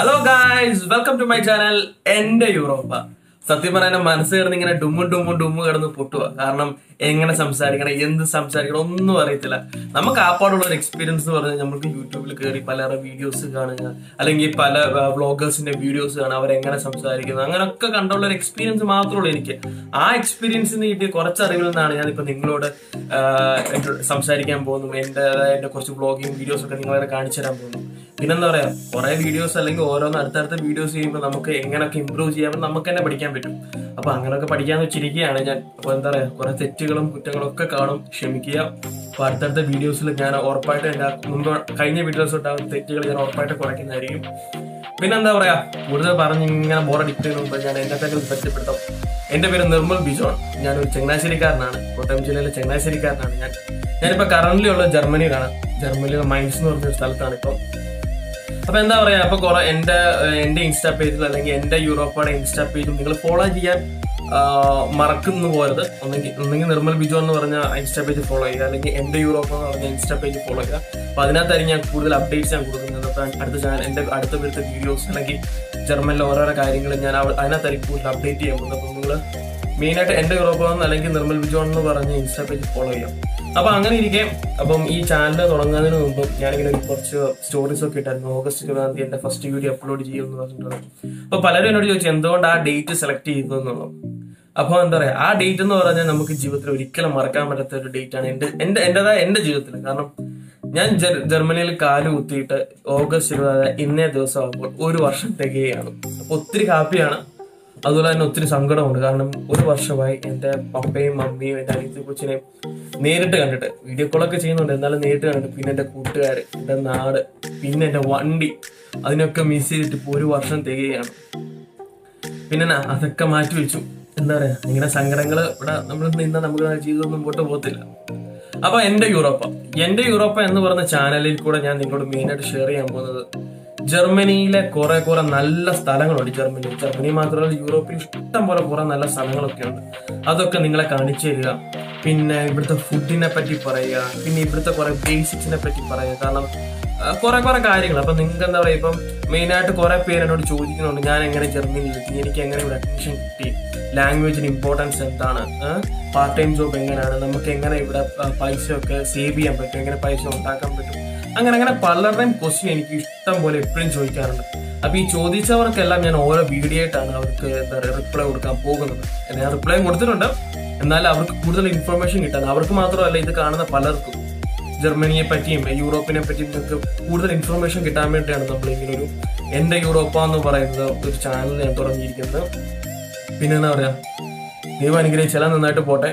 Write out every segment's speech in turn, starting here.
Hello guys, welcome to my channel Ende Europa. സത്യം പറയാൻ മനസ്സ് കിടന്ന് ഇങ്ങനെ ഡുമ്മു കിടന്ന് പൊട്ടുക. കാരണം എങ്ങനെ സംസാരിക്കണം, എന്ത് സംസാരിക്കണം ഒന്നും അറിയത്തില്ല. നമുക്ക് ആപ്പാടുള്ള ഒരു എക്സ്പീരിയൻസ് എന്ന് പറഞ്ഞാൽ നമുക്ക് യൂട്യൂബിൽ കയറി പലരുടെ വീഡിയോസ് കാണുക, അല്ലെങ്കിൽ പല വ്ളോഗേഴ്സിന്റെ വീഡിയോസ് കാണുക, അവരെങ്ങനെ സംസാരിക്കുന്നു, അങ്ങനെയൊക്കെ കണ്ടുള്ള ഒരു എക്സ്പീരിയൻസ് മാത്രമേ ഉള്ളൂ എനിക്ക്. ആ എക്സ്പീരിയൻസിൽ നിന്ന് കിട്ടിയ കുറച്ച് അറിവിൽ നിന്നാണ് ഞാനിപ്പോൾ നിങ്ങളോട് സംസാരിക്കാൻ പോകുന്നു. എന്റെ കുറച്ച് വ്ളോഗിങ് വീഡിയോസ് ഒക്കെ നിങ്ങളെ കാണിച്ചു തരാൻ പോകുന്നു. പിന്നെന്താ പറയാ, കുറെ വീഡിയോസ് അല്ലെങ്കിൽ ഓരോന്ന് അടുത്തടുത്ത വീഡിയോസ് ചെയ്യുമ്പോൾ നമുക്ക് എങ്ങനെയൊക്കെ ഇമ്പ്രൂവ് ചെയ്യാമെന്ന് നമുക്ക് തന്നെ പഠിക്കാൻ പറ്റും. അപ്പൊ അങ്ങനെയൊക്കെ പഠിക്കാന്ന് വെച്ചിരിക്കുകയാണ് ഞാൻ. അപ്പൊ എന്താ പറയാ, കുറെ തെറ്റുകളും കുറ്റങ്ങളും ഒക്കെ കാണും, ക്ഷമിക്കുക. അപ്പൊ അടുത്തടുത്ത വീഡിയോസിൽ ഞാൻ ഉറപ്പായിട്ട് എന്റെ മുമ്പ് കഴിഞ്ഞ വീഡിയോസ് ഉണ്ടാകുന്ന തെറ്റുകൾ ഞാൻ ഉറപ്പായിട്ട് കുറയ്ക്കുന്നതായിരിക്കും. പിന്നെന്താ പറയാ, കൂടുതൽ പറഞ്ഞ് ഇങ്ങനെ ബോറടിക്കുന്നതിന് മുമ്പ് ഞാൻ എന്റെ പേരിൽ പരിചയപ്പെടുത്താം. എന്റെ പേര് നിർമ്മൽ ബിജോൺ. ഞാനൊരു ചങ്ങനാശ്ശേരിക്കാരനാണ്, കോട്ടയം ജില്ലയിലെ ചങ്ങനാശ്ശേരിക്കാരനാണ് ഞാനിപ്പോ കറന്റ് ഉള്ള ജർമ്മനിയിലാണ്. ജർമ്മനിയിലെ മൈൻസ് എന്ന് പറഞ്ഞൊരു സ്ഥലത്താണ് ഇപ്പം. അപ്പൊ എന്താ പറയാ, അപ്പൊ കുറെ എന്റെ ഇൻസ്റ്റാ പേജിൽ അല്ലെങ്കിൽ എന്റെ യൂറോപ്പയുടെ ഇൻസ്റ്റാ പേജും നിങ്ങൾ ഫോളോ ചെയ്യാൻ മറക്കുന്നു പോരുത്. ഒന്നെങ്കിൽ നിർമ്മൽ ബിജോ എന്ന് പറഞ്ഞ ഇൻസ്റ്റാ പേജ് ഫോളോ ചെയ്യുക, അല്ലെങ്കിൽ എന്റെ യൂറോപ്പ് എന്ന് പറഞ്ഞ ഇൻസ്റ്റാ പേജ് ഫോളോ ചെയ്യുക. അപ്പൊ അതിനകത്തായിരിക്കും ഞാൻ കൂടുതൽ അപ്ഡേറ്റ്സ് ഞാൻ കൊടുക്കുന്നത്. അപ്പൊ അടുത്ത ചാനൽ എന്റെ അടുത്ത വരുത്ത വീഡിയോസ് അല്ലെങ്കിൽ ജർമ്മനിലെ ഓരോരോ കാര്യങ്ങൾ ഞാൻ അതിനകത്തായിരിക്കും കൂടുതൽ അപ്ഡേറ്റ് ചെയ്യാൻ പോകുന്നത്. അപ്പൊ നിങ്ങൾ മെയിനായിട്ട് എന്റെ യൂറോപ്പ് അല്ലെങ്കിൽ നിർമ്മൽ ബിജോ എന്ന് പറഞ്ഞ ഇൻസ്റ്റാ പേജ് ഫോളോ ചെയ്യാം. അപ്പൊ അങ്ങനെ ഇരിക്കെ, അപ്പം ഈ ചാനൽ തുടങ്ങുന്നതിന് മുമ്പ് ഞാനിങ്ങനെ കുറച്ച് സ്റ്റോറീസ് ഒക്കെ ഇട്ടായിരുന്നു. ഓഗസ്റ്റ് 20 എന്റെ ഫസ്റ്റ് വീഡിയോ അപ്ലോഡ് ചെയ്യുമെന്ന് പറഞ്ഞിട്ടുണ്ട്. അപ്പൊ പലരും എന്നോട് ചോദിച്ചു എന്തുകൊണ്ട് ആ ഡേറ്റ് സെലക്ട് ചെയ്തു എന്നുള്ളത്. അപ്പൊ എന്താ പറയാ, ആ ഡേറ്റ് എന്ന് പറഞ്ഞാൽ നമുക്ക് ജീവിതത്തിൽ ഒരിക്കലും മറക്കാൻ പറ്റാത്ത ഒരു ഡേറ്റ് ആണ് എന്റേതായ എന്റെ ജീവിതത്തിൽ. കാരണം ഞാൻ ജർമ്മനിയിൽ കാല് കുത്തിയിട്ട് ഓഗസ്റ്റ് 20 ഇന്നേ ദിവസം ആകുമ്പോൾ 1 വർഷം തികയാണ്. അപ്പൊ ഒത്തിരി ഹാപ്പിയാണ്, അതുപോലെ തന്നെ ഒത്തിരി സങ്കടമുണ്ട്. കാരണം 1 വർഷമായി എന്റെ പപ്പയും മമ്മിയും എന്റെ അനിയത്തി കൊച്ചിനെയും നേരിട്ട് കണ്ടിട്ട്, വീഡിയോ കോളൊക്കെ ചെയ്യുന്നുണ്ട്, എന്നാലും നേരിട്ട് കണ്ടിട്ട്, പിന്നെ എന്റെ കൂട്ടുകാര്, എന്റെ നാട്, പിന്നെ എന്റെ വണ്ടി, അതിനൊക്കെ മിസ് ചെയ്തിട്ട് ഇപ്പൊ 1 വർഷം തികയാണ്. പിന്നെ അതൊക്കെ മാറ്റി വെച്ചു. എന്താ പറയാ, ഇങ്ങനെ സങ്കടങ്ങള് ഇവിടെ നമ്മൾ നിന്നാൽ നമുക്ക് ജീവിതം മുമ്പോട്ട് പോകത്തില്ല. അപ്പൊ എന്റെ യൂറോപ്പ എന്ന് പറഞ്ഞ ചാനലിൽ കൂടെ ഞാൻ നിങ്ങളോട് മെയിനായിട്ട് ഷെയർ ചെയ്യാൻ പോകുന്നത് ജർമ്മനിയിലെ കുറെ നല്ല സ്ഥലങ്ങളുണ്ട്. ജർമ്മനി മാത്രമല്ല, യൂറോപ്പിൽ ഇഷ്ടം പോലെ കുറെ നല്ല സ്ഥലങ്ങളൊക്കെ ഉണ്ട്. അതൊക്കെ നിങ്ങളെ കാണിച്ചു തരിക. പിന്നെ ഇവിടുത്തെ ഫുഡിനെ പറ്റി പറയുക, പിന്നെ ഇവിടുത്തെ കുറെ ബേസിക്സിനെ പറ്റി പറയുക. കാരണം കുറെ കാര്യങ്ങൾ. അപ്പൊ നിങ്ങൾക്ക് എന്താ പറയാ, ഇപ്പം മെയിനായിട്ട് കുറെ പേര് എന്നോട് ചോദിക്കുന്നുണ്ട് ഞാൻ എങ്ങനെ ജർമ്മനിയിൽ എത്തി, എനിക്ക് എങ്ങനെ ഇവിടെ അഡ്മിഷൻ കിട്ടി, ലാംഗ്വേജിന് ഇമ്പോർട്ടൻസ് എന്താണ്, പാർട്ട് ടൈം ജോബ് എങ്ങനെയാണ്, നമുക്ക് എങ്ങനെ ഇവിടെ പൈസ ഒക്കെ സേവ് ചെയ്യാൻ പറ്റും, എങ്ങനെ പൈസ ഉണ്ടാക്കാൻ പറ്റും, അങ്ങനെ പലരുടെയും ക്വസ്റ്റ്യൻ എനിക്ക് ഇഷ്ടം പോലെ എപ്പോഴും ചോദിക്കാറുണ്ട്. അപ്പൊ ഈ ചോദിച്ചവർക്കെല്ലാം ഞാൻ ഓരോ വീഡിയോ ആയിട്ടാണ് അവർക്ക് എന്താ പറയുക റിപ്ലൈ കൊടുക്കാൻ പോകുന്നത്. ഞാൻ റിപ്ലൈ കൊടുത്തിട്ടുണ്ട്, എന്നാലും അവർക്ക് കൂടുതൽ ഇൻഫർമേഷൻ കിട്ടാൻ, അവർക്ക് മാത്രമല്ല ഇത് കാണുന്ന പലർക്കും ജർമ്മനിയെ പറ്റിയും യൂറോപ്പിനെ പറ്റിയും നിങ്ങൾക്ക് കൂടുതൽ ഇൻഫർമേഷൻ കിട്ടാൻ വേണ്ടിയാണ് നമ്മൾ ഇങ്ങനെ ഒരു എന്റെ യൂറോപ്പ എന്ന് പറയുന്നത് ഒരു ചാനൽ ഞാൻ തുടങ്ങിയിരിക്കുന്നത്. പിന്നെ എന്താ പറയാ, ദൈവം അനുഗ്രഹിച്ചെല്ലാം നന്നായിട്ട് പോട്ടെ.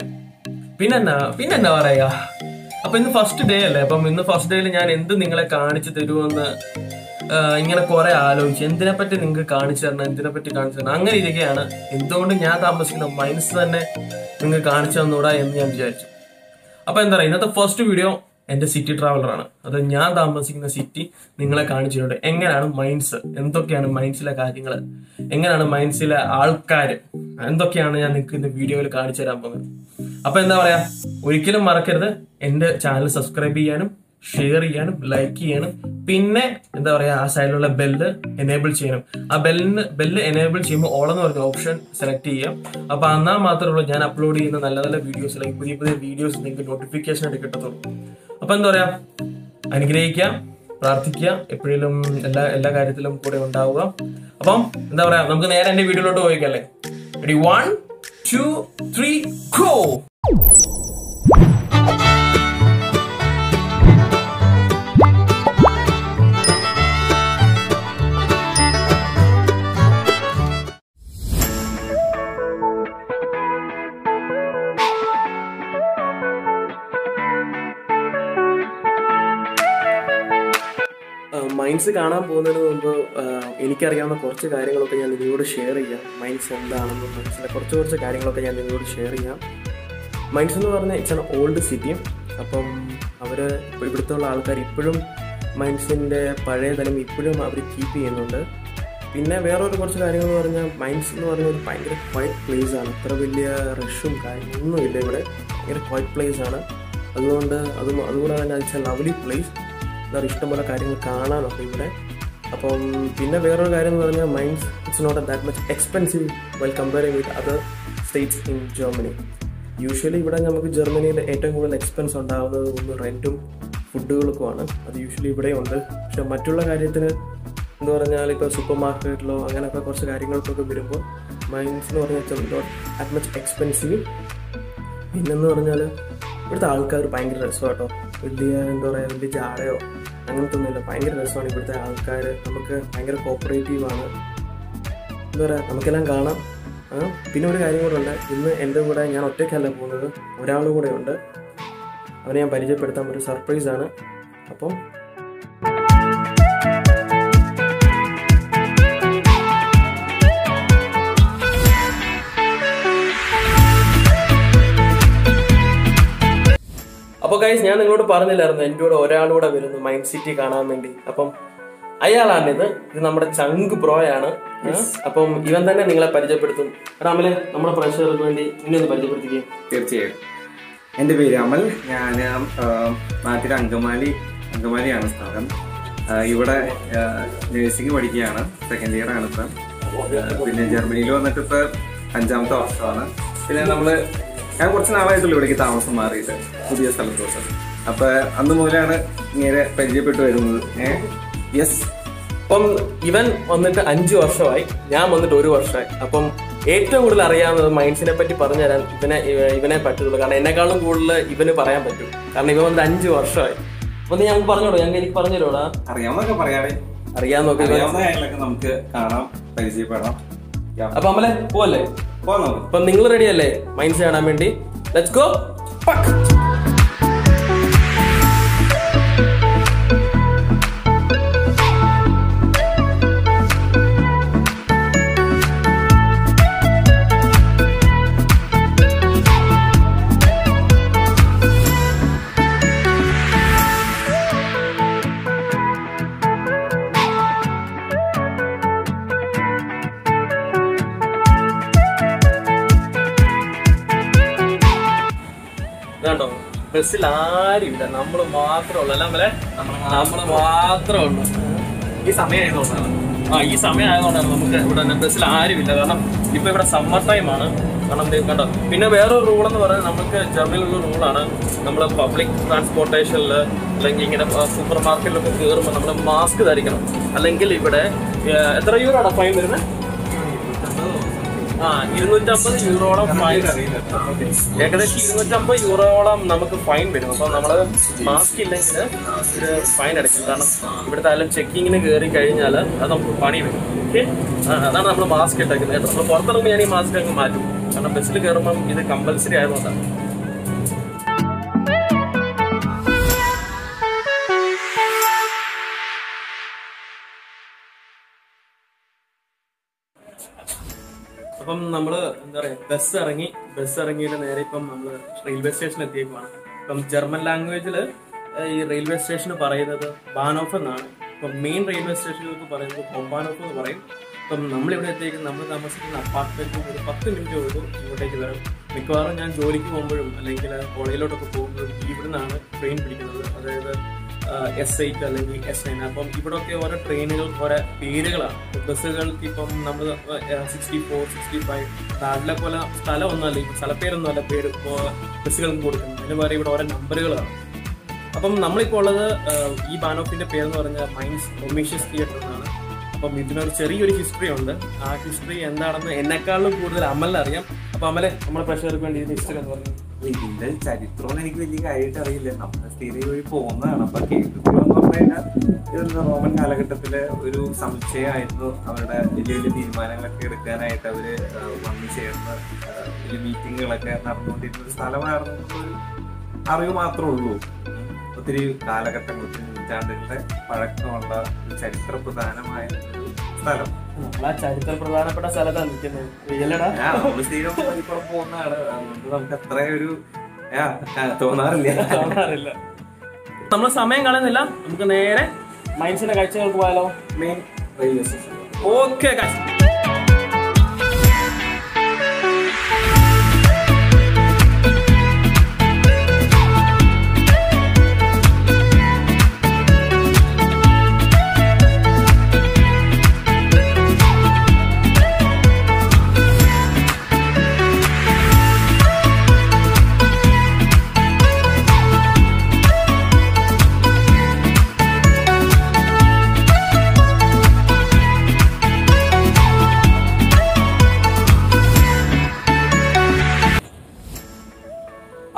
പിന്നെന്താ പറയാ, അപ്പൊ ഇന്ന് ഫസ്റ്റ് ഡേ അല്ലേ. അപ്പം ഇന്ന് ഫസ്റ്റ് ഡേയിൽ ഞാൻ എന്ത് നിങ്ങളെ കാണിച്ചു തരുമെന്ന് ഇങ്ങനെ കുറെ ആലോചിച്ച്, എന്തിനെ പറ്റി നിങ്ങൾക്ക് കാണിച്ചു തരണം, അങ്ങനെ ഇരിക്കുകയാണ്. എന്തുകൊണ്ട് ഞാൻ താമസിക്കുന്ന മൈൻസ് തന്നെ നിങ്ങൾക്ക് കാണിച്ചു തന്നൂടാ എന്ന് ഞാൻ വിചാരിച്ചു. അപ്പൊ എന്താ പറയുക, ഇന്നത്തെ ഫസ്റ്റ് വീഡിയോ എന്റെ സിറ്റി ട്രാവലറാണ്. അത് ഞാൻ താമസിക്കുന്ന സിറ്റി നിങ്ങളെ കാണിച്ചിട്ടുണ്ട്. എങ്ങനെയാണ് മൈൻസ്, എന്തൊക്കെയാണ് മൈൻസിലെ കാര്യങ്ങൾ, എങ്ങനെയാണ് മൈൻസിലെ ആൾക്കാര്, എന്തൊക്കെയാണ് ഞാൻ നിങ്ങൾക്ക് ഇന്ന് വീഡിയോയിൽ കാണിച്ചു തരാൻ പോകുന്നത്. അപ്പൊ എന്താ പറയാ, ഒരിക്കലും മറക്കരുത് എന്റെ ചാനൽ സബ്സ്ക്രൈബ് ചെയ്യാനും ഷെയർ ചെയ്യാനും ലൈക്ക് ചെയ്യാനും, പിന്നെ എന്താ പറയാ ആ സൈഡിലുള്ള ബെല്ല് എനേബിൾ ചെയ്യണം. ആ ബെല്ല് എനേബിൾ ചെയ്യുമ്പോൾ ഓൾ എന്ന് പറഞ്ഞ ഓപ്ഷൻ സെലക്ട് ചെയ്യാം. അപ്പൊ എന്നാൽ മാത്രമേ ഉള്ളൂ ഞാൻ അപ്ലോഡ് ചെയ്യുന്ന നല്ല വീഡിയോസ് അല്ലെങ്കിൽ പുതിയ വീഡിയോസ് നിങ്ങൾക്ക് നോട്ടിഫിക്കേഷൻ ആയിട്ട് കിട്ടത്തുള്ളൂ. അപ്പൊ എന്താ പറയാ, അനുഗ്രഹിക്കാം, പ്രാർത്ഥിക്കുക, എപ്പോഴും എല്ലാ കാര്യത്തിലും കൂടെ ഉണ്ടാവുക. അപ്പം എന്താ പറയാ, നമുക്ക് നേരെ എന്റെ വീഡിയോയിലോട്ട് പോയിക്കല്ലേ. Ready, 1 2 3 go. മൈൻസ് കാണാൻ പോകുന്നതിന് മുമ്പ് എനിക്കറിയാവുന്ന കുറച്ച് കാര്യങ്ങളൊക്കെ ഞാൻ നിങ്ങളോട് ഷെയർ ചെയ്യാം. മൈൻസ് എന്താണെന്നും മനസ്സിലെ കുറച്ച് കാര്യങ്ങളൊക്കെ ഞാൻ നിങ്ങളോട് ഷെയർ ചെയ്യാം. മൈൻസ് എന്ന് പറഞ്ഞാൽ ഇറ്റ്സ് ആൻ ഓൾഡ് സിറ്റി. അപ്പം ഇവിടുത്തെ ഉള്ള ആൾക്കാർ ഇപ്പോഴും മൈൻസിൻ്റെ പഴയ തലം ഇപ്പോഴും അവർ കീപ്പ് ചെയ്യുന്നുണ്ട്. പിന്നെ വേറൊരു കുറച്ച് കാര്യങ്ങൾ എന്ന് പറഞ്ഞാൽ മൈൻസ് എന്ന് പറഞ്ഞാൽ ഒരു ഭയങ്കര ക്വയറ്റ് പ്ലേസ് ആണ്. അത്ര വലിയ റഷും കാര്യങ്ങളൊന്നുമില്ല ഇവിടെ, ഭയങ്കര ക്വയറ്റ് പ്ലേസ് ആണ്. അതുകൂടെ തന്നെ ഇറ്റ്സ് എ ലവ്ലി പ്ലേസ്. ഇഷ്ടംപോലെ കാര്യങ്ങൾ കാണാനുണ്ട് ഇവിടെ. അപ്പം പിന്നെ വേറൊരു കാര്യം എന്ന് പറഞ്ഞാൽ Mainz it's not that much expensive while comparing with other states in Germany. Usually ഇവിടെ നമുക്ക് ജർമ്മനിയിൽ ഏറ്റവും കൂടുതൽ എക്സ്പെൻസ് ഉണ്ടാകുന്നത് ഒന്ന് റെൻറ്റും ഫുഡുകൾക്കുമാണ്. അത് യൂഷ്വലി ഇവിടെ ഉണ്ട്. പക്ഷെ മറ്റുള്ള കാര്യത്തിന് എന്ന് പറഞ്ഞാൽ ഇപ്പോൾ സൂപ്പർ മാർക്കറ്റിലോ അങ്ങനെയൊക്കെ കുറച്ച് കാര്യങ്ങൾക്കൊക്കെ വരുമ്പോൾ മൈൻസ് എന്ന് പറഞ്ഞാൽ നോട്ട് ദാറ്റ് മച്ച് എക്സ്പെൻസീവ്. പിന്നെന്ന് പറഞ്ഞാൽ ഇവിടുത്തെ ആൾക്കാർ ഭയങ്കര രസമാട്ടോ. വലിയ എന്താ പറയുക, വലിയ ജാടയോ അങ്ങനത്തെ ഒന്നുമില്ല. ഭയങ്കര രസമാണ് ഇവിടുത്തെ ആൾക്കാർ. നമുക്ക് ഭയങ്കര കോപ്പറേറ്റീവാണ്. എന്താ പറയുക, നമുക്കെല്ലാം കാണാം. പിന്നെ ഒരു കാര്യം കൂടെ ഉണ്ട്. ഇന്ന് എൻ്റെ കൂടെ ഞാൻ ഒറ്റയ്ക്കല്ല പോകുന്നത്, ഒരാളും കൂടെ ഉണ്ട്. അവനെ ഞാൻ പരിചയപ്പെടുത്താൻ ഒരു സർപ്രൈസാണ്. അപ്പം ഗൈസ്, ഞാൻ നിങ്ങളോട് പറഞ്ഞില്ലായിരുന്നു എൻ്റെ കൂടെ ഒരാളൂടെ വരുന്നു മൈൻഡ് സിറ്റി കാണാൻ വേണ്ടി. അപ്പം അയാളാണിത്. ഇത് നമ്മുടെ ചങ്ക് ബ്രോയാണ്. അപ്പം ഇവൻ തന്നെ നിങ്ങളെ പരിചയപ്പെടുത്തും. അമലെ, നമ്മുടെ പ്രേക്ഷകർക്ക് വേണ്ടി ഇനി ഒന്ന് പരിചയപ്പെടുത്തിക്കുകയും. തീർച്ചയായും. എൻ്റെ പേര് അമൽ. ഞാൻ നാട്ടിലെ അങ്കമാലിയാണ് സ്ഥലം. ഇവിടെ നഴ്സിംഗ് പഠിക്കുകയാണ്. സെക്കൻഡ് ഇയർ ആണ് ഇപ്പം. പിന്നെ ജർമ്മനിയിൽ വന്നിട്ട് ഇപ്പം 5ാമത്തെ വർഷമാണ്. പിന്നെ ഞാൻ കുറച്ച് നാളായിട്ടുള്ളൂ ഇവിടേക്ക് താമസം മാറിയിട്ട്, പുതിയ സ്ഥലത്തോട്ട്. അപ്പൊ അന്ന് മുതലാണ് ഇങ്ങനെ പരിചയപ്പെട്ടു വരുന്നത്. യെസ്. അപ്പം ഇവൻ വന്നിട്ട് 5 വർഷമായി, ഞാൻ വന്നിട്ട് 1 വർഷമായി. അപ്പം ഏറ്റവും കൂടുതൽ അറിയാവുന്നത് മൈൻഡ്സിനെ പറ്റി പറഞ്ഞു തരാൻ ഇവനെ പറ്റുള്ളൂ. കാരണം എന്നെക്കാളും കൂടുതൽ ഇവന് പറയാൻ പറ്റും. കാരണം ഇവൻ വന്നിട്ട് 5 വർഷമായി. അപ്പൊ നീ ഞങ്ങൾക്ക് പറഞ്ഞോളൂ, എനിക്ക് പറഞ്ഞു തരോടാ. അറിയാവുന്നൊക്കെ പറയാതെ, അറിയാവുന്ന കാര്യങ്ങളൊക്കെ നമുക്ക് കാണാം, പരിചയപ്പെടാം. അപ്പൊ അമലെ പോവല്ലേ? അപ്പൊ നിങ്ങൾ റെഡി അല്ലേ മൈൻഡ്സ് കാണാൻ വേണ്ടി? Let's go. കേട്ടോ, ബസ്സിൽ ആരുമില്ല, നമ്മള് മാത്രമേ ഉള്ളൂ. അല്ല നമ്മള് മാത്രമേ ഉള്ളൂ. ഈ സമയം ആയതുകൊണ്ടാണ് നമുക്ക് ഇവിടെ ബസ്സിൽ ആരുമില്ല. കാരണം ഇപ്പൊ ഇവിടെ സമ്മർ ടൈമാണ്. കാരണം കണ്ടോ. പിന്നെ വേറൊരു റൂൾ എന്ന് പറയുന്നത്, നമുക്ക് ജർമ്മനിലുള്ള റൂളാണ്, നമ്മൾ പബ്ലിക് ട്രാൻസ്പോർട്ടേഷനിൽ അല്ലെങ്കിൽ ഇങ്ങനെ സൂപ്പർ മാർക്കറ്റിലൊക്കെ കയറുമ്പോൾ നമ്മൾ മാസ്ക് ധരിക്കണം. അല്ലെങ്കിൽ ഇവിടെ എത്ര യൂറോടാ ഫൈൻ വരുന്നത്? 250 യൂറോളം ഫൈൻ. ഏകദേശം 250 യൂറോളം നമുക്ക് ഫൈൻ വരും. അപ്പൊ നമ്മള് മാസ്ക് ഇല്ലെങ്കിൽ ഒരു ഫൈൻ അടയ്ക്കും. കാരണം ഇവിടുത്തെ ആയാലും ചെക്കിങ്ങിന് കയറി കഴിഞ്ഞാൽ അത് നമുക്ക് പണി വരും. ഓക്കെ, അതാണ് നമ്മൾ മാസ്ക് ഇട്ടേക്കുന്നത് കേട്ടോ. നമ്മൾ പുറത്തിറങ്ങുമ്പോൾ ഞാൻ ഈ മാസ്ക് അങ്ങ് മാറ്റും. കാരണം ബസ്സിൽ കയറുമ്പം ഇത് കമ്പൽസറി ആയതുകൊണ്ടാണ്. അപ്പം നമ്മള് എന്താ പറയാ, ബസ് ഇറങ്ങിയിട്ട് നേരെ ഇപ്പം നമ്മള് റെയിൽവേ സ്റ്റേഷനിൽ എത്തിയേക്കുവാണ്. ഇപ്പം ജർമ്മൻ ലാംഗ്വേജില് ഈ റെയിൽവേ സ്റ്റേഷന് പറയുന്നത് ബാനോഫ് എന്നാണ്. ഇപ്പം മെയിൻ റെയിൽവേ സ്റ്റേഷനിലേക്ക് പറയുന്നത് ഹോംബാനോഫ് എന്ന് പറയും. ഇപ്പം നമ്മളിവിടെ എത്തിയേക്കും, നമ്മൾ താമസിക്കുന്ന അപ്പാർട്ട്മെന്റിൽ ഒരു 10 മിനിറ്റ് ഉള്ളൂ ഇങ്ങോട്ടേക്ക് വരും. മിക്കവാറും ഞാൻ ജോലിക്ക് പോകുമ്പോഴും അല്ലെങ്കിൽ കോളേജിലോട്ടൊക്കെ പോകുമ്പോഴും ഇവിടുന്നാണ് ട്രെയിൻ പിടിക്കുന്നത്. അതായത് S8 അല്ലെങ്കിൽ S9. അപ്പം ഇവിടെയൊക്കെ ഓരോ ട്രെയിനുകൾ ഓരോ പേരുകളാണ്. ബസ്സുകൾക്ക് ഇപ്പം നമ്മൾ 64, 65 നാട്ടിലെ പോലെ സ്ഥലമൊന്നുമല്ല, ഇപ്പം സ്ഥലപ്പേരൊന്നും അല്ല പേര് ബസ്സുകൾക്ക് കൊടുക്കുന്നത്. അതിന് വേറെ ഇവിടെ ഓരോ നമ്പറുകളാണ്. അപ്പം നമ്മളിപ്പോൾ ഉള്ളത് ഈ ബാനോഫിന്റെ പേരെന്ന് പറഞ്ഞാൽ മൈൻസ് ഡൊമീഷ്യസ് തിയേറ്റർ എന്നാണ്. അപ്പം ഇതിനൊരു ചെറിയൊരു ഹിസ്റ്ററി ഉണ്ട്. ആ ഹിസ്റ്ററി എന്താണെന്ന് എന്നെക്കാളും കൂടുതൽ അമലിനറിയാം. അപ്പൊ അമലെ, നമ്മുടെ പ്രേക്ഷകർക്ക് വേണ്ടി ഇതിന്റെ ഹിസ്റ്ററി എന്ന് പറഞ്ഞു. ഇതിന്റെ ചരിത്രം എനിക്ക് വലിയ കാര്യമായിട്ട് അറിയില്ല. നമ്മുടെ സ്ഥിരം വഴി പോകുന്നതാണ്. അപ്പൊ കേട്ടിട്ടുള്ളതെന്ന് പറഞ്ഞു കഴിഞ്ഞാൽ ഇത് റോമൻ കാലഘട്ടത്തിലെ ഒരു സമുച്ചയമായിരുന്നു. അവരുടെ വലിയ വലിയ തീരുമാനങ്ങളൊക്കെ എടുക്കാനായിട്ട് അവര് വന്നു ചേർന്ന് വലിയ മീറ്റിങ്ങുകളൊക്കെ നടന്നുകൊണ്ടിരുന്ന ഒരു സ്ഥലമായിരുന്നു എന്നൊരു അറിവ് മാത്രമേ ഉള്ളൂ. ഒത്തിരി കാലഘട്ടങ്ങൾ, ഒത്തിരി നൂറ്റാണ്ടുകളുടെ പഴക്കമുള്ള ഒരു ചരിത്ര പ്രധാനമായ ഒരു സ്ഥലം. ചരിത്ര പ്രധാനപ്പെട്ട സ്ഥലത്താണ് നിൽക്കുന്നത്. സ്ഥിരം ഇപ്പുറം പോകുന്നതാണ്. അതുകൊണ്ട് നമുക്ക് അത്ര ഒരു തോന്നാറില്ല. നമ്മൾ സമയം കളയുന്നില്ല, നമുക്ക് നേരെ മൈൻസിന്റെ കാഴ്ചകൾക്ക് പോയാലോ. Main railway station. ഓക്കെ.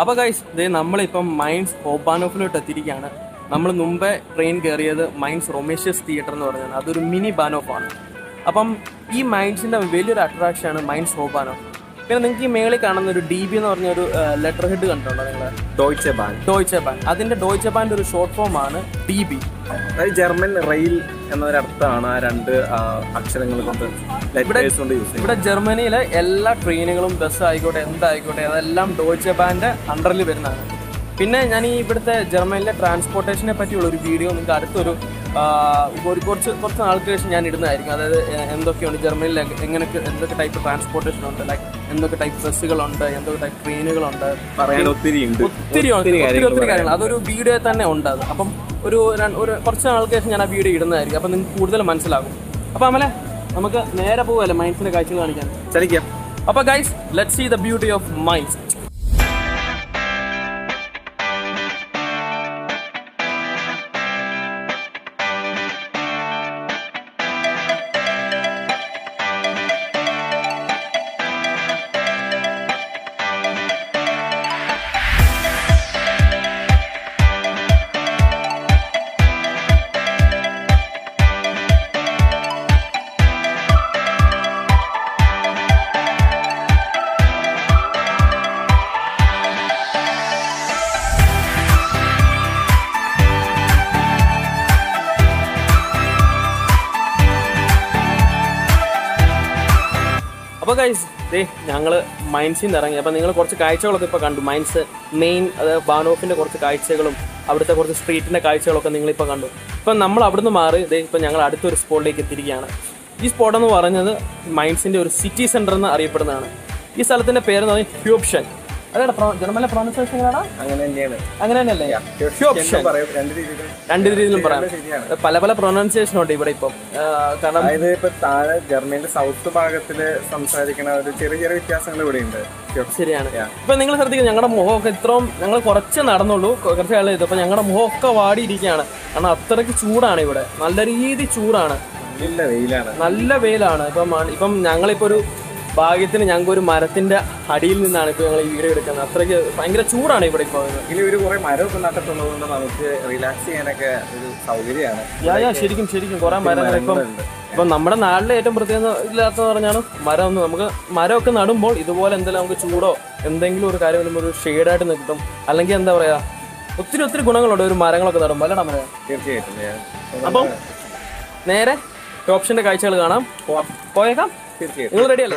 അപ്പോൾ ഗൈസ് ഇതേ നമ്മളിപ്പം മൈൻസ് ഹോബാനോഫിലോട്ട് എത്തിയിരിക്കുകയാണ്. നമ്മൾ മുമ്പേ ട്രെയിൻ കയറിയത് മൈൻസ് റൊമേഷ്യസ് തിയേറ്റർ എന്ന് പറഞ്ഞാൽ അതൊരു മിനി ബാനോഫാണ്. അപ്പം ഈ മൈൻസിൻ്റെ വലിയൊരു അട്രാക്ഷനാണ് മൈൻസ് ഹോബാനോഫ്. പിന്നെ നിങ്ങൾക്ക് ഈ മേളിൽ കാണുന്ന ഒരു DB എന്ന് പറഞ്ഞ ഒരു ലെറ്റർ ഹെഡ് കണ്ടിട്ടുണ്ടോ നിങ്ങൾ? Deutsche bank. അതിൻ്റെ ഡോയ്ച്ചെ ബാങ്കിൻ്റെ ഒരു ഷോർട്ട് ഫോം ആണ് DB. അതായത് ജർമ്മൻ റെയിൽ എന്നൊരർത്ഥമാണ് ആ രണ്ട് അക്ഷരങ്ങൾ കൊണ്ട് ഇവിടെ ജർമ്മനിയിലെ എല്ലാ ട്രെയിനുകളും ബസ് ആയിക്കോട്ടെ എന്തായിക്കോട്ടെ അതെല്ലാം ഡോയ്ച്ചെ ബാങ്കിന്റെ അണ്ടറിൽ വരുന്നതാണ്. പിന്നെ ഞാൻ ഈ ഇവിടുത്തെ ജർമ്മനിലെ ട്രാൻസ്പോർട്ടേഷനെ പറ്റിയുള്ള ഒരു വീഡിയോ നിങ്ങൾക്ക് അടുത്തൊരു കുറച്ച് നാൾക്ക് ശേഷം ഞാൻ ഇടുന്നതായിരിക്കും. അതായത് എന്തൊക്കെയുണ്ട് ജർമ്മനിയിൽ, എന്തൊക്കെ ടൈപ്പ് ട്രാൻസ്പോർട്ടേഷൻ ഉണ്ട്, ലൈക്ക് എന്തൊക്കെ ടൈപ്പ് ബസ്സുകളുണ്ട്, എന്തൊക്കെ ടൈപ്പ് ട്രെയിനുകളുണ്ട്, ഒത്തിരി കാര്യങ്ങൾ അതൊരു വീഡിയോ തന്നെ ഉണ്ട്. അത് അപ്പം ഒരു കുറച്ച് നാൾക്ക് ശേഷം ഞാൻ ആ വീഡിയോ ഇടുന്നതായിരിക്കും. അപ്പം നിങ്ങൾക്ക് കൂടുതൽ മനസ്സിലാകും. അപ്പം അമലെ നമുക്ക് നേരെ പോവല്ലേ മൈൻസിന്റെ കാഴ്ചകൾ കാണിക്കാൻ ചലിക്കാം. അപ്പോൾ guys let's see the beauty of Mainz. അപ്പോൾ ഗൈസ് ഞങ്ങൾ മൈൻസിൽ നിന്ന് ഇറങ്ങി. അപ്പോൾ നിങ്ങൾ കുറച്ച് കാഴ്ചകളൊക്കെ ഇപ്പോൾ കണ്ടു. മൈൻസ് മെയിൻ അതായത് ബാനോഫിൻ്റെ കുറച്ച് കാഴ്ചകളും അവിടുത്തെ കുറച്ച് സ്ട്രീറ്റിൻ്റെ കാഴ്ചകളൊക്കെ നിങ്ങളിപ്പോൾ കണ്ടു. ഇപ്പം നമ്മൾ അവിടുന്ന് മാറി ഇപ്പം ഞങ്ങൾ അടുത്തൊരു സ്പോട്ടിലേക്ക് എത്തിയിരിക്കുകയാണ്. ഈ സ്പോട്ടെന്ന് പറയുന്നത് മൈൻസിൻ്റെ ഒരു സിറ്റി സെൻറ്റർ എന്ന് അറിയപ്പെടുന്നതാണ്. ഈ സ്ഥലത്തിൻ്റെ പേരെന്ന് പറഞ്ഞാൽ ഹ്യൂപ്ഷൻ. അതെ ജർമ്മനിലെ പ്രൊനൗൺസിയേഷൻ അങ്ങനെ തന്നെയല്ലേ? രണ്ട് രീതിയിലും പറയാം. പല പ്രൊനൗൺസിയേഷൻ ഉണ്ട് ഇവിടെ ഇപ്പം. കാരണം താഴെ ജർമ്മനിയുടെ സൗത്ത് ഭാഗത്തില് സംസാരിക്കുന്ന ഒരു ചെറിയ വ്യത്യാസങ്ങൾ ഇവിടെ ഉണ്ട്. ശരിയാണ്. ഇപ്പൊ നിങ്ങൾ ശ്രദ്ധിക്കുക, ഞങ്ങളുടെ മുഖമൊക്കെ ഇത്രയും ഞങ്ങൾ കുറച്ച് നടന്നുള്ളൂ, കുറച്ച് കാലം ചെയ്തു. അപ്പൊ ഞങ്ങളുടെ മുഖമൊക്കെ വാടിയിരിക്കുകയാണ്. കാരണം അത്രയ്ക്ക് ചൂടാണ് ഇവിടെ, നല്ല രീതി ചൂടാണ്, നല്ല വെയിലാണ്. ഇപ്പം ഞങ്ങളിപ്പോ ഒരു ഭാഗ്യത്തിന് ഞങ്ങൾക്ക് ഒരു മരത്തിന്റെ അടിയിൽ നിന്നാണ് ഇപ്പൊ ഞങ്ങൾ ഈ വീഡിയോ എടുക്കുന്നത്. അത്രയ്ക്ക് ഭയങ്കര ചൂടാണ് ഇവിടെ ഇപ്പോൾ. ഒരു കുറെ മരമൊക്കെ നട്ടിട്ടുള്ളതുകൊണ്ട് നമുക്ക് റിലാക്സ് ചെയ്യാനൊക്കെ ഒരു സൗകര്യമാണ്. ശരിക്കും കുറെ മരങ്ങൾ ഇപ്പം നമ്മുടെ നാട്ടിലെ ഏറ്റവും പ്രത്യേകത ഇല്ലാത്തതെന്ന് പറഞ്ഞാണ് മരം. നമുക്ക് മരമൊക്കെ നടുമ്പോൾ ഇതുപോലെ എന്തെങ്കിലും നമുക്ക് ചൂടോ എന്തെങ്കിലും ഒരു കാര്യം വരുമ്പോൾ ഒരു ഷെയ്ഡായിട്ട് നിൽക്കും. അല്ലെങ്കിൽ എന്താ പറയാ, ഒത്തിരി ഗുണങ്ങളുണ്ട് ഒരു മരങ്ങളൊക്കെ നടുമ്പോൾ അല്ലടാ മരം. തീർച്ചയായിട്ടും. അപ്പം നേരെ ഓപ്ഷന്റെ കാഴ്ചകൾ കാണാം, പോയേക്കാം. തീർച്ചയായിട്ടും. നിങ്ങൾ റെഡി അല്ലേ?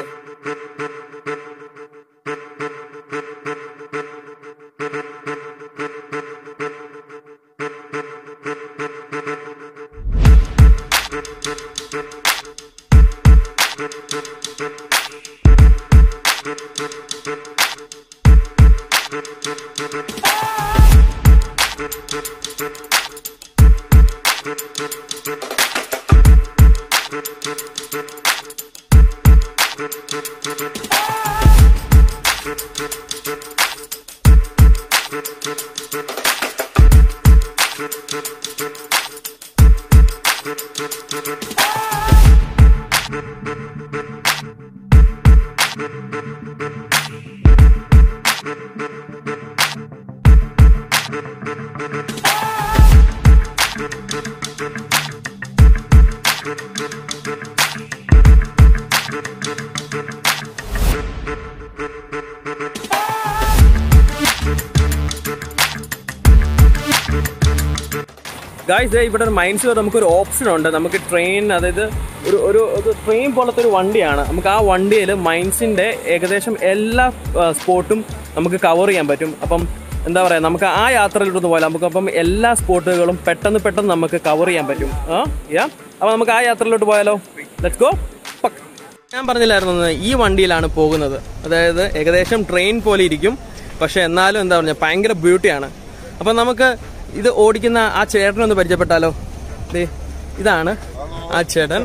ഗായ്സ് ഇവിടെ മൈൻസ് നമുക്കൊരു ഓപ്ഷൻ ഉണ്ട്. നമുക്ക് ട്രെയിൻ, അതായത് ഒരു ട്രെയിൻ പോലത്തെ ഒരു വണ്ടിയാണ്. നമുക്ക് ആ വണ്ടിയിൽ മൈൻസിൻ്റെ ഏകദേശം എല്ലാ സ്പോട്ടും നമുക്ക് കവർ ചെയ്യാൻ പറ്റും. അപ്പം എന്താ പറയുക, നമുക്ക് ആ യാത്രയിലോട്ട് പോയാൽ നമുക്ക് അപ്പം എല്ലാ സ്പോട്ടുകളും പെട്ടെന്ന് നമുക്ക് കവർ ചെയ്യാൻ പറ്റും. അപ്പോൾ നമുക്ക് ആ യാത്രയിലോട്ട് പോയാലോ? Let's go. ഞാൻ പറഞ്ഞില്ലായിരുന്നു ഈ വണ്ടിയിലാണ് പോകുന്നത്. അതായത് ഏകദേശം ട്രെയിൻ പോലെ ഇരിക്കും, പക്ഷെ എന്നാലും എന്താ പറഞ്ഞാൽ ഭയങ്കര ബ്യൂട്ടിയാണ്. അപ്പം നമുക്ക് ഇത് ഓടിക്കുന്ന ആ ചേട്ടനൊന്ന് പരിചയപ്പെട്ടാലോ? ഇതാണ് ആ ചേട്ടൻ.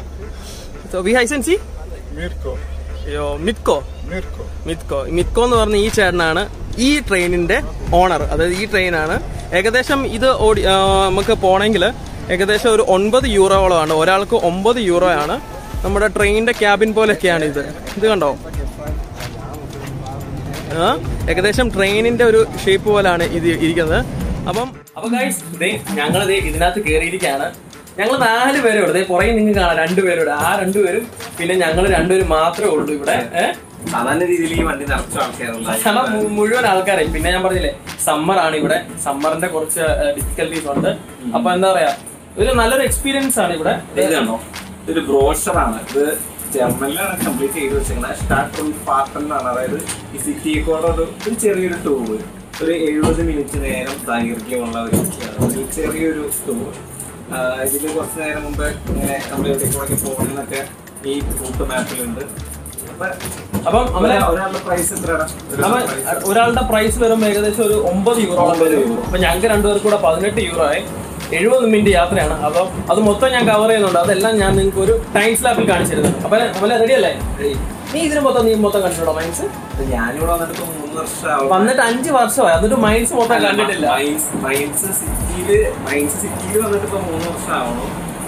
മിത്കോ എന്ന് പറഞ്ഞ ഈ ചേട്ടനാണ് ഈ ട്രെയിനിന്റെ ഓണർ. അതായത് ഈ ട്രെയിനാണ്. ഏകദേശം ഇത് നമുക്ക് പോണെങ്കിൽ ഏകദേശം ഒരു 9 യൂറോളാണ്. ഒരാൾക്ക് 9 യൂറോയാണ്. നമ്മുടെ ട്രെയിനിന്റെ ക്യാബിൻ പോലെയൊക്കെയാണ് ഇത്. ഇത് കണ്ടോ? ഏകദേശം ട്രെയിനിന്റെ ഒരു ഷേപ്പ് പോലാണ് ഇത് ഇരിക്കുന്നത്. അപ്പൊ ഗൈസ് ഞങ്ങൾ ഇതിനകത്ത് കയറിയിരിക്കുകയാണ്. ഞങ്ങൾ 4 പേരേ ഉള്ളൂ. പുറകെ നിങ്ങൾക്ക് കാണാം 2 പേരോട്. ആ 2 പേരും പിന്നെ ഞങ്ങൾ 2 പേരും മാത്രമേ ഉള്ളൂ ഇവിടെ. സാധാരണ രീതിയിൽ ഈ വണ്ടി നിറച്ച ആൾക്കാരുണ്ട്, മുഴുവൻ ആൾക്കാരെ. പിന്നെ ഞാൻ പറഞ്ഞില്ലേ സമ്മർ ആണ് ഇവിടെ, സമ്മറിന്റെ കുറച്ച് ഡിഫിക്കൽട്ടീസ് ഉണ്ട്. അപ്പൊ എന്താ പറയാ, ഒരു നല്ലൊരു എക്സ്പീരിയൻസ് ആണ് ഇവിടെ. ഇതാണോ ഇതൊരു ബ്രോഷറാണ്, ഇത് ജർമ്മനിലാണ് കംപ്ലീറ്റ് ചെയ്ത് വെച്ചിരിക്കുന്നത്. സ്റ്റാർട്ട് ഫ്രം പാർട്ടൻ എന്നാണ്, അതായത് ഈ സിറ്റിയെക്കൂടെ ഒരു ചെറിയൊരു ടൂർ, ഒരു 70 മിനിറ്റ് നേരം ദൈർഘ്യമുള്ള ഒരു ചെറിയൊരു ടൂർ. ഇതിൽ കുറച്ച് നേരം മുമ്പ് ഇങ്ങനെ നമ്മൾ എവിടേക്കൊക്കെ പോകുന്നതൊക്കെ ഈ റൂട്ട് മാപ്പിലുണ്ട്. അപ്പം ഒരാളുടെ പ്രൈസ് എത്രയാണ്? ഒരാളുടെ പ്രൈസ് വരുമ്പോൾ ഏകദേശം ഒരു 9 യൂറോളം വരും. അപ്പൊ ഞങ്ങൾക്ക് 2 പേർക്ക് കൂടെ 18 യൂറോ ആയി. 70 മിനിറ്റ് യാത്രയാണ്. അപ്പം അത് മൊത്തം ഞാൻ കവർ ചെയ്യുന്നുണ്ട്. അതെല്ലാം ഞാൻ നിങ്ങൾക്ക് ഒരു ടൈം സ്ലാപ്പിൽ കാണിച്ചു തരുന്നത്. അപ്പൊ നമ്മളെ റെഡി അല്ലേ? നീ മൊത്തം കണ്ടിട്ടുണ്ടോ മൈൻസ്? ഞാനിവിടെ വന്നിട്ട് 3 വർഷം വന്നിട്ട് 5 വർഷമായി. അതൊരു മൈൻസ് മൊത്തം കണ്ടിട്ടില്ല. മൈൻസ് സിറ്റിയിൽ വന്നിട്ട് ഇപ്പൊ 3 വർഷം ആവണോ.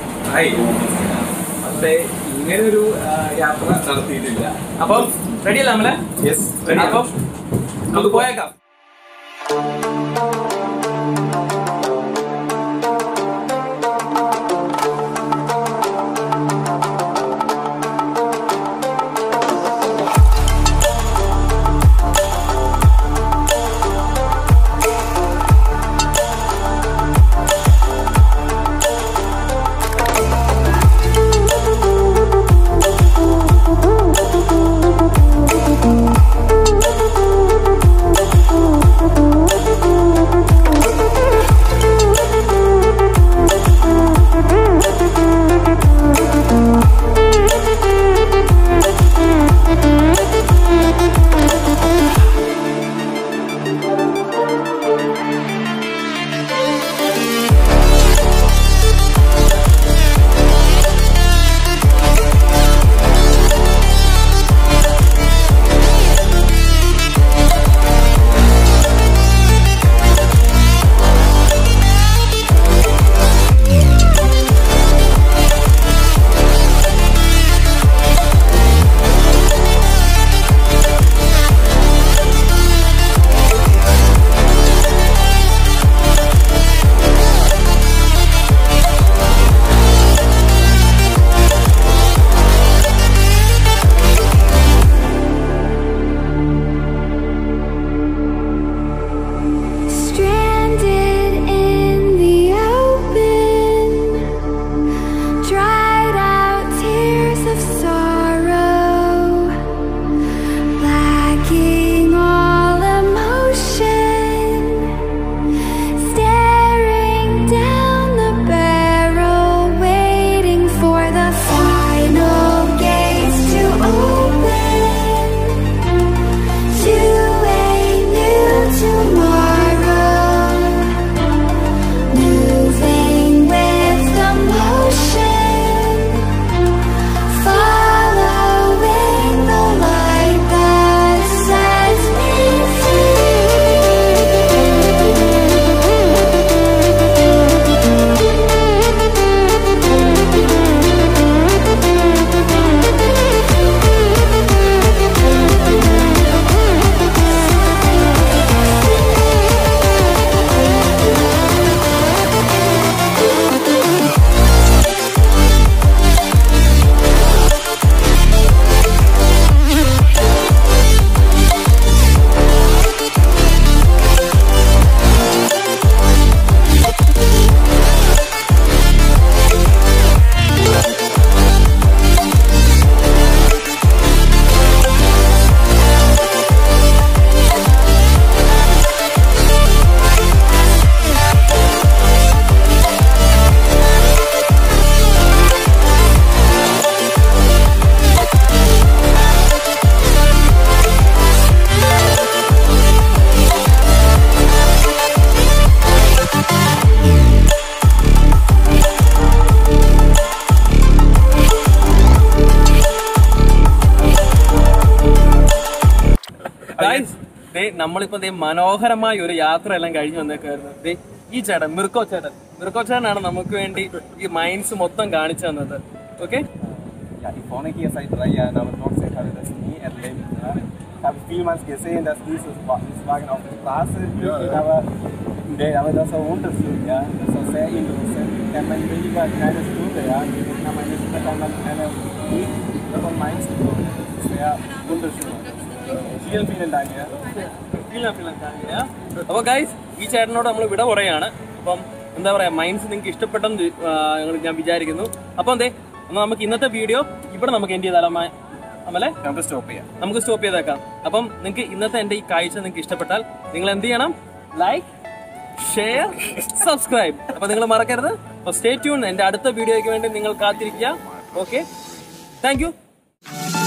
പക്ഷേ ഇങ്ങനെ ഒരു യാത്ര നടത്തിയിട്ടില്ല. അപ്പം റെഡി അല്ലേ നമ്മളെ? യെസ്. അപ്പം നമുക്ക് പോയേക്കാം. നമ്മളിപ്പോ മനോഹരമായ ഒരു യാത്ര എല്ലാം കഴിഞ്ഞു വന്നേക്കായിരുന്നു. ഈ ചേട്ടൻ മിർക്കോ ചേട്ടനാണ് നമുക്ക് വേണ്ടി ഈ മൈൻസ് മൊത്തം കാണിച്ചു തന്നത്. Okay, habe vielmals gesehen, dass dieses Wagen auf der Straße liegt, aber das war wunderschön, ja. Das war sehr interessant. Kann man weniger kleine Stunde, ja. Nach einer Stunde kann man eine Weg von Mainz bekommen. Das ist sehr wunderschön. Vielen, vielen Dank, ja. അപ്പൊ guys ഈ ചേട്ടനോട് നമ്മൾ വിട പറയാണ്. അപ്പം എന്താ പറയാ, minds നിങ്ങൾക്ക് ഇഷ്ടപ്പെട്ടെന്ന് ഞാൻ വിചാരിക്കുന്നു. അപ്പൊ എന്തേ നമുക്ക് ഇന്നത്തെ വീഡിയോ ഇവിടെ നമുക്ക് എൻഡ് ചെയ്താലോ അമലെ? നമുക്ക് സ്റ്റോപ്പ് ചെയ്തേക്കാം. അപ്പം നിങ്ങൾക്ക് ഇന്നത്തെ എന്റെ ഈ കാഴ്ച നിങ്ങൾക്ക് ഇഷ്ടപ്പെട്ടാൽ നിങ്ങൾ എന്ത് ചെയ്യണം? Like, share, subscribe. അപ്പൊ നിങ്ങൾ മറക്കരുത്. അപ്പൊ സ്റ്റേ ട്യൂൺ. എന്റെ അടുത്ത വീഡിയോയ്ക്ക് വേണ്ടി നിങ്ങൾ കാത്തിരിക്കുക. Okay, thank U.